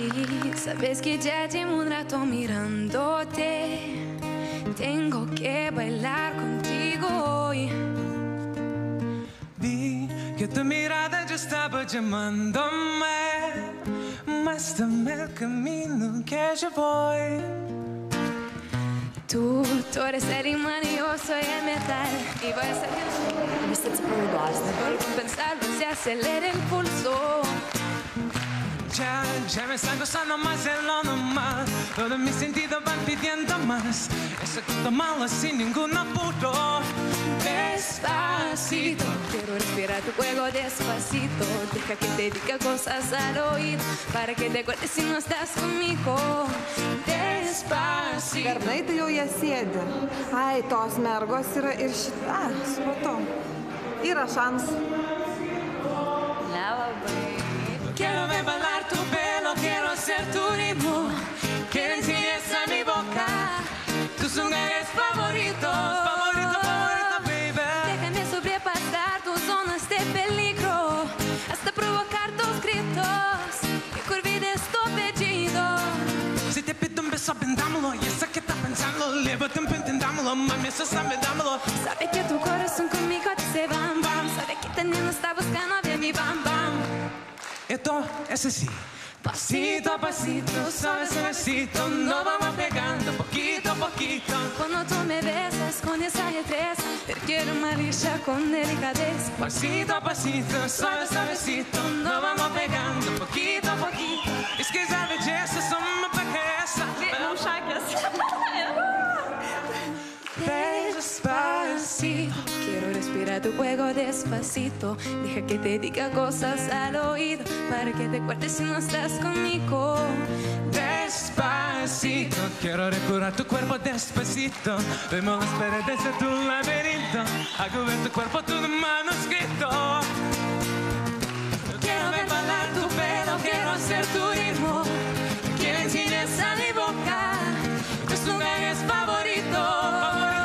Y sabes que ya llevo un rato mirándote. Tengo que bailar contigo hoy. Vi que tu mirada ya estaba llamándome. Muéstrame el camino que yo voy. Tú eres el imán y yo soy el metal. Y voy a salir por compensarlo, se acelera el pulso. Ya me están gozando más de lo normal. Todos mis sentidos van pidiendo más. Eso malo sin ningún apuro. Despacito, quiero respirar tu juego despacito. Deja que te diga cosas al oído, para que te acuerdes si no estás conmigo. Despacito. Bernai, tai jau jie sėdi. Ai, tos mergos yra ir šitą. Supratau. Yra šansų. Quiero ver bailar tu pelo, quiero ser tu ritmo. Quiero enseñes a mi boca tus lugares favoritos. Favorito, baby. Déjame sobrepasar tus zonas de peligro, hasta provocar tus gritos y que olvides tu apellido. Si te pido un beso, vendámoslo. Y esa que estás pensando, lévate un intentámoslo. Mami, eso sabe, dámelo. Sabe que tu corazón conmigo dice bam bam. Sabe que también está buscando de mi bam bam. Esto es así. Pasito a pasito, suave, suavecito. Nos vamos pegando poquito a poquito. Cuando tú me besas con esa destreza, te quiero malicia con delicadeza. Pasito a pasito, suave, suavecito. Nos vamos pegando poquito a poquito. Es que esa belleza son una belleza. Não chaques. Despacito. Quiero respirar tu juego despacito. Deja que te diga cosas al oído, para que te acuerdes si no estás conmigo. Despacito. Quiero recorrer tu cuerpo despacito. Vemos las paredes de tu laberinto. Hago ver tu cuerpo todo manuscrito. Quiero ver bailar tu pelo, quiero ser tu ritmo. Quiero enseñar a mi boca tus lugares favoritos.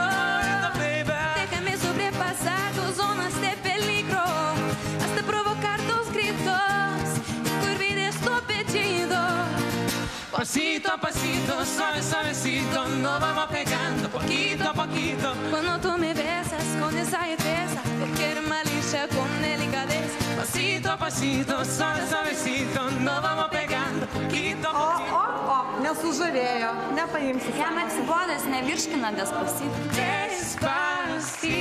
Pasito a pasito, suave, suavecito. Nos vamos pegando poquito a poquito. Cuando tú me besas con esa destreza, te quiero malicia con delicadeza. Pasito a pasito, suave, suavecito. Nos vamos pegando poquito a poquito. Nesužavėjo, nepaimsi. Jam atsibodęs nevirškina Despacito. Despacito.